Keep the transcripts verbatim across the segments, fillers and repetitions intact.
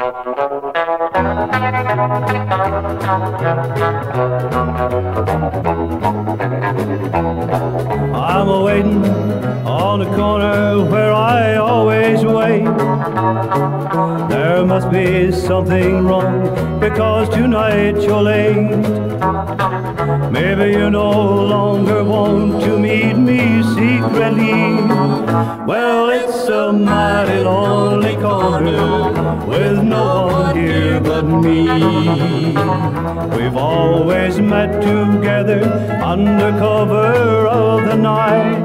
I'm a-waiting on the corner where I always wait. There must be something wrong because tonight you're late. Maybe you no longer want to meet me secretly. Well, it's a mighty lonely corner with no one here but me. We've always met together under cover of the night,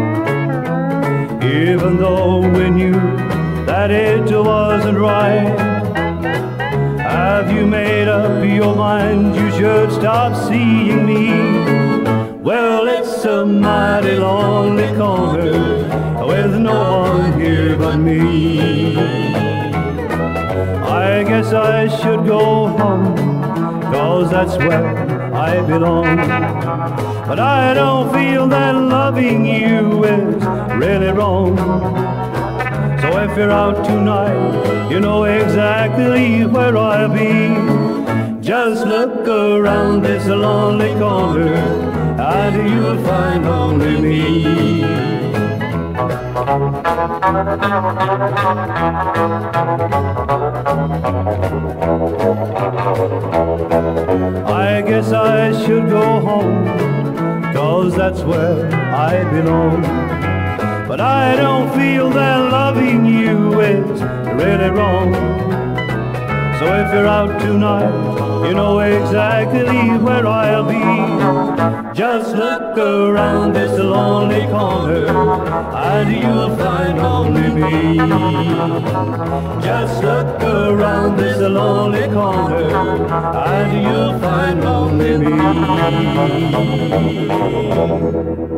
even though we knew that it wasn't right. Have you made up your mind you should stop seeing me? Well, it's a mighty lonely corner with no one here but me. I guess I should go home, 'cause that's where I belong. But I don't feel that loving you is really wrong. So if you're out tonight, you know exactly where I'll be. Just look around this lonely corner and you'll find only me. I guess I should go home, 'cause that's where I belong. But I don't feel that loving you is really wrong. So if you're out tonight, you know exactly where I'll be. Just look around this lonely corner and you'll find only me. Just look around this lonely corner and you'll find only me.